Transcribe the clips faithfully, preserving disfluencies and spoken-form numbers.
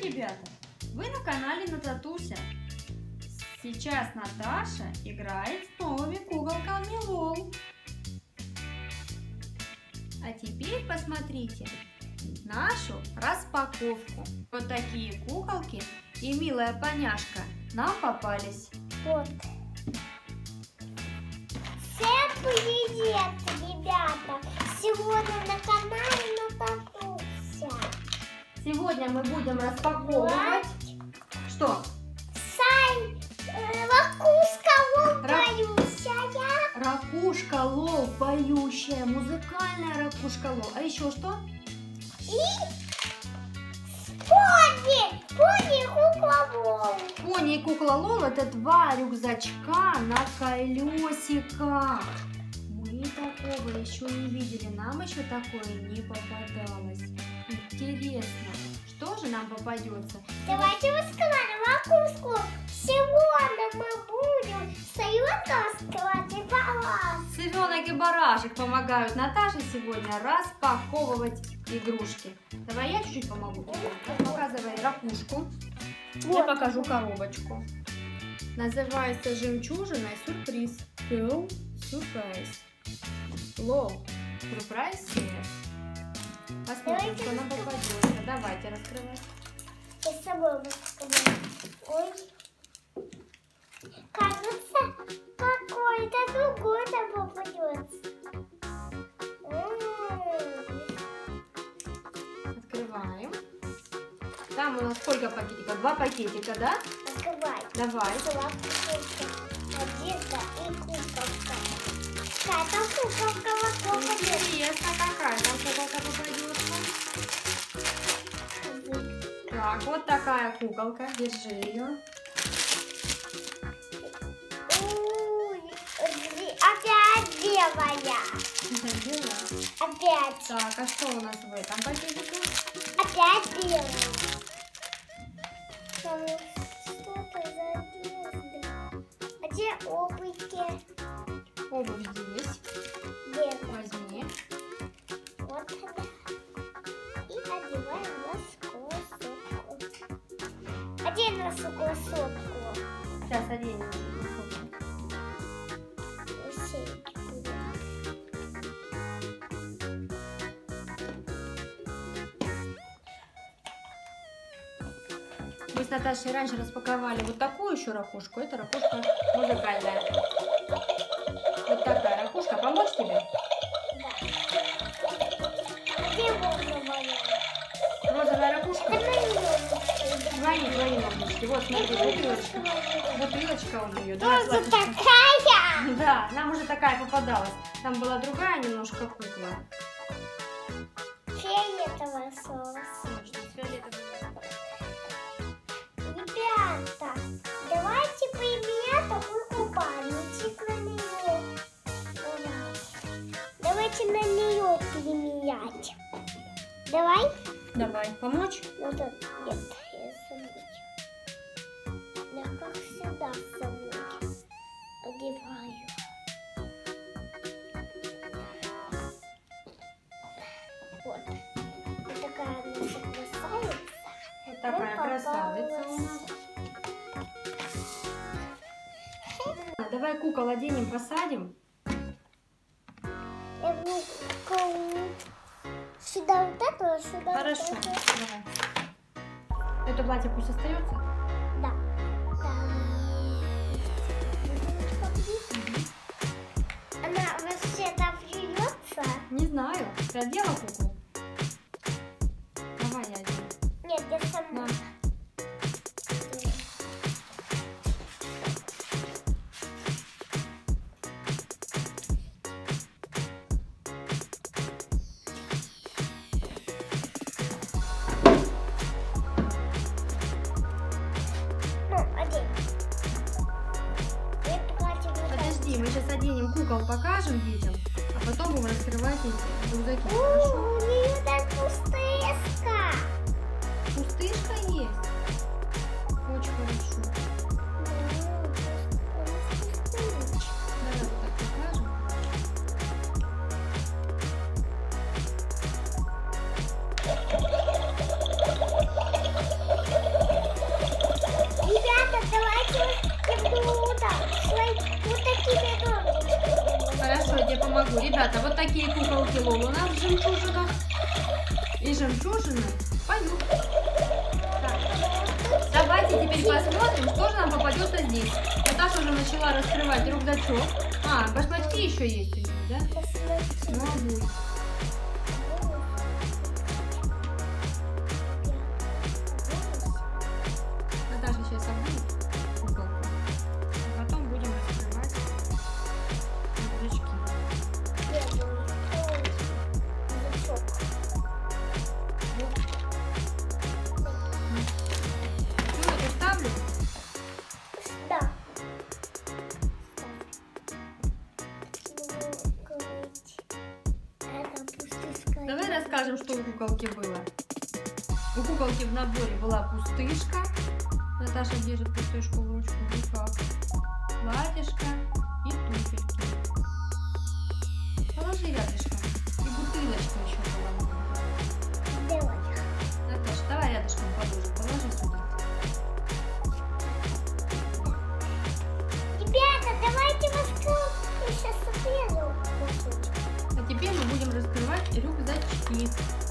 ребята! Вы на канале Нататуся. Сейчас Наташа играет с новыми куколками лол. А теперь посмотрите нашу распаковку. Вот такие куколки и милая поняшка нам попались. Вот. Всем привет, ребята! Сегодня на канале Нататуся. Сегодня мы будем распаковывать. Что? Сай, э, ракушка лол поющая. Ракушка лол поющая, музыкальная ракушка лол. А еще что? И пони, пони кукла лол. Пони и кукла лол — это два рюкзачка на колесиках. Мы такого еще не видели, нам еще такое не попадалось. Интересно, что же нам попадется? Давайте раскроем ракушку. Сегодня мы будем Союза раскрывать и баланс. Цыпленок и барашек помогают Наташе сегодня распаковывать игрушки. Давай я чуть-чуть помогу тебе. Показывай ракушку. Я покажу коробочку. Называется «Жемчужина и сюрприз». Pearl Surprise. Лол. Surprise Series. Посмотрим, что нам попадется. Давайте раскрывать. Я с собой раскрываю. Ой. Кажется, какой-то другой там попадется. Открываем. Там у нас сколько пакетиков? Два пакетика, да? Открывай. Давай. Одежда и куколка. Какая там куколка вокруг? Интересно, какая там куколка попадется. Так, вот такая куколка. Держи ее. Опять белая. Опять. Так, а что у нас в этом пакетике? Опять белая. Там что-то за одежда. А где обувки? Обувь здесь. Где? Возьми. Вот она. И одеваем носкую сотку. Одень носкую сотку. Сейчас оденем. Мы с Наташей раньше распаковали вот такую еще ракушку. Это ракушка музыкальная. Вот такая ракушка. Помочь тебе? Да. Где розовая? Розовая ракушка? Твои, твои Это ножнички. Вот, смотри, бутылочка. Бутылочка у нее. Давай, тоже Златочка. такая? Да, нам уже такая попадалась. Там была другая немножко кукла. Фиолетовая соус. Точно, фиолетовая. Ребята, давайте поменяем такой купальничек на нее. Давай. Давайте на нее переменять. Давай. Давай, помочь? Ну тут нет, я забыть. Я как всегда с собой одеваю. Вот. Вот такая наша красавица. Вот такая красавица у нас. Давай кукол оденем, посадим. Я буду сюда вот это, а сюда Хорошо, вот это. давай. Это платье пусть остается? Да. Она вообще-то вьется? Не знаю. Ты одела куклу? Давай я одену. Нет, я сама. На. Ну, одень. Я платье вот так. Подожди, мы сейчас оденем кукол, покажем детям, а потом будем раскрывать эти рюкзаки. Хорошо? У, у нее там пустышка. Пустышка есть? Очень хорошо. Давай вот так покажем. могу. Ребята, вот такие куколки Лоло у нас в жемчужинах. И жемчужины поют. Так. Давайте теперь посмотрим, что же нам попадется здесь. Наташа уже начала раскрывать рюкзачок. А, башмачки еще есть у нее, да? Ну, обувь. Наташа сейчас обует куколку. А потом будем раскрывать рюкзачки. Ну, это ставлю. Да. Давай расскажем, что у куколки было. У куколки в наборе была пустышка. Наташа держит пустышку в ручку в руках. Платьишко и туфельки. Положи рядышком. И бутылочка еще была. Давай. Наташа, давай рядышком положи. Положи сюда. Ребята, давайте раскроем. Я сейчас отрежу. А теперь мы будем раскрывать рюкзачки.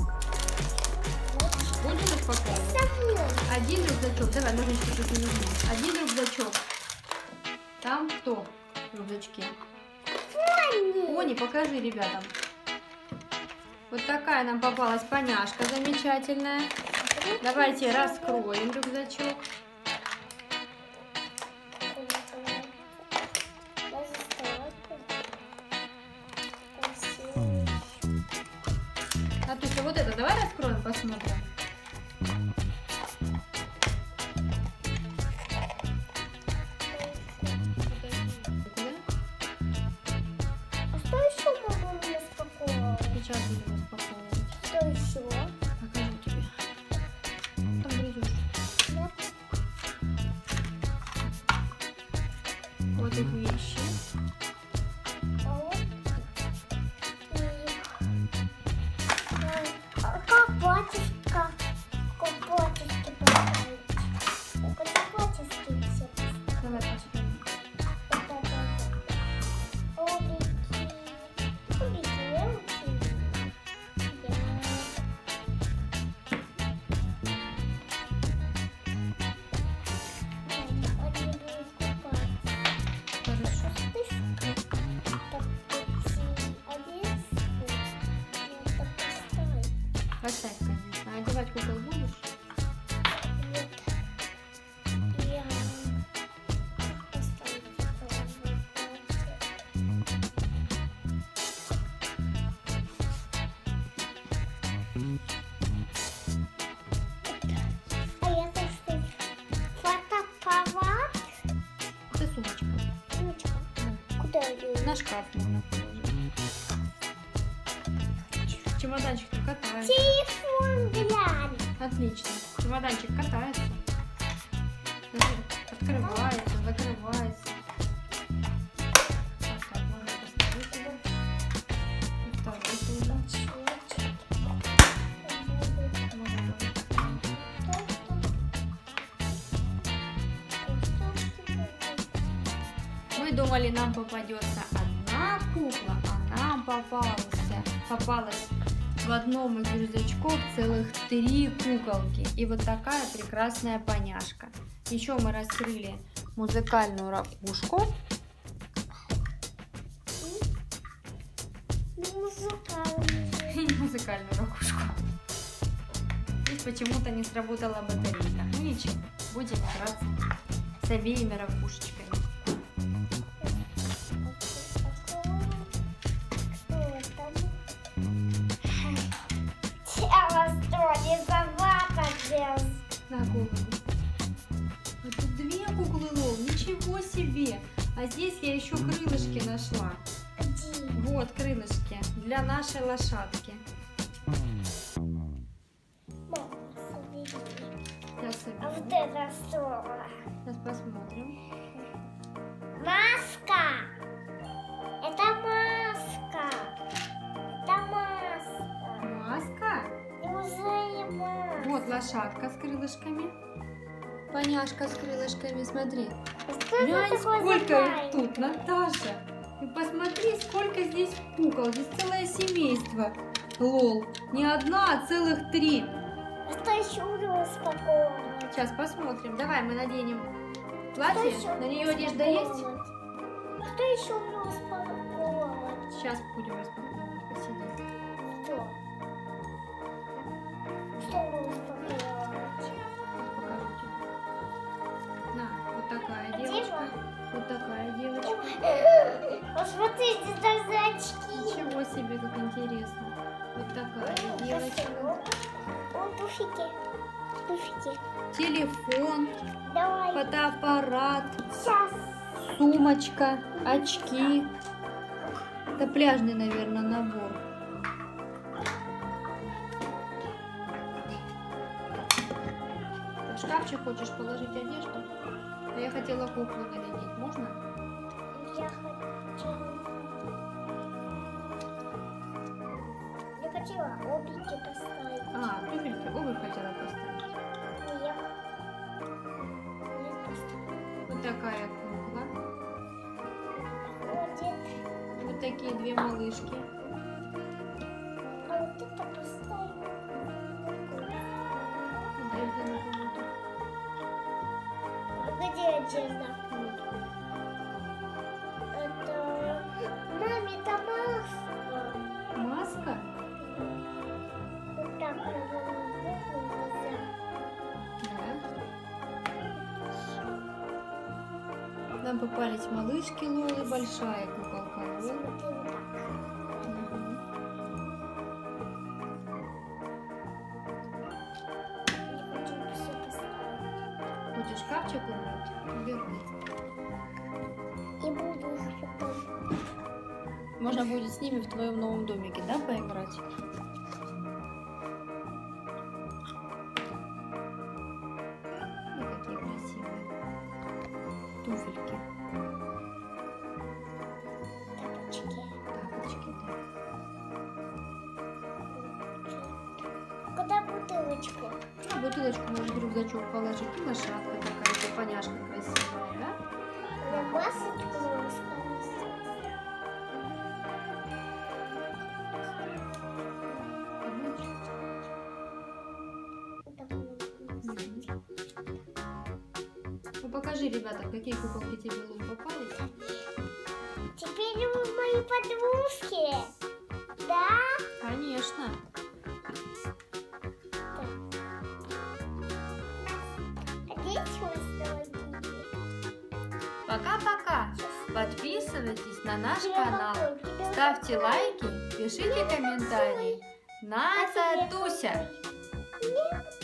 Будем распаковывать. Один рюкзачок. Давай, ножнички тут не нужны. Один рюкзачок. Там кто в рюкзачке? Пони. Пони, покажи ребятам. Вот такая нам попалась поняшка замечательная. Давайте раскроем рюкзачок. А то есть вот это давай раскроем, посмотрим. А что еще могу распаковывать? Сейчас будем распаковывать. Что еще? Покажу тебе. Там грызешь. Вот. Вот их вещи. А вот. И... А как платьишко? Как платьишко поставить? Как это платьишко все? Давай посмотрим. Это тоже. Улики. Улики, улики. Я. Они будут купаться. Хорошо. Поставь, конечно. А одевать кукол будешь? А я так что фотоаппарат. Это сумочка. Сумочка. Куда ее? На шкаф можно положить. Чемоданчик катается. Телефон глянь. Отлично. Чемоданчик катается. Открывается, закрывается. Вот так можно поставить его. И второй тоже. Можно Мы думали, нам попадется одна кукла, а нам попался, попалась в одном из рюкзачков целых три куколки. И вот такая прекрасная поняшка. Еще мы раскрыли музыкальную ракушку. И музыкальную ракушку. Здесь почему-то не сработала батарейка. Ну ничего, будем играться с обеими ракушечками. На голову. А тут две куклы Лол, ничего себе! А здесь я еще крылышки нашла. Вот крылышки для нашей лошадки. Сейчас А вот соберем. это что? Сейчас посмотрим. Маска! Это маска! Это маска! Маска. Неужели маска? Вот лошадка с крылышками. Поняшка с крылышками, смотри. Что это Глянь, такое сколько за их тут, Наташа. И посмотри, сколько здесь кукол. Здесь целое семейство. Лол. Не одна, а целых три. А что еще у него распаковывать? Сейчас посмотрим. Давай мы наденем платье. еще На нее одежда есть? Что еще у него распаковывать? Сейчас будем распаковывать. Посиди. Что? Что у него распаковывать? Покажу тебе. На, вот такая Где девочка. она? Вот такая девочка. Посмотрите, там зрачки. Ничего себе, как интересно. Вот такая девочка. О, туфики. Туфики. Телефон, Давай. фотоаппарат, Сейчас. сумочка, очки. Это пляжный, наверное, набор. Ты в шкафчик хочешь положить одежду? А я хотела куклу нарядить. Можно? Я хочу... Я хотела обики поставить. А, туфельки, обувь хотела поставить. Я... Я поставила. Вот такая кукла. Молодец. Вот такие две малышки. А вот это поставила. Одежда на кого-то. Где одежда? Это... Маме, это маска. Маска? Вот так нельзя. Да. Нам попались малышки Лолы, большая куколка Лолы. Смотри, вот так. Мгм. Я хочу все поставить. Хочешь шкафчик убрать? Убирай. И буду их потом. Можно будет с ними в твоем новом домике, да, поиграть? Ну, какие красивые туфельки. Тапочки. Тапочки, да. Куда бутылочку? А бутылочку можно в рюкзачок положить. И лошадка такая, поняшка красивая, да? На масочку можно. Ну покажи, ребята, какие куколки тебе Лол попались. Теперь вы мои подружки. Да? Конечно. А здесь вы Пока-пока. Подписывайтесь на наш Тебе канал. какой? Тебе Ставьте какой? лайки, пишите комментарии. А Ната тебе Туся. какой? Мне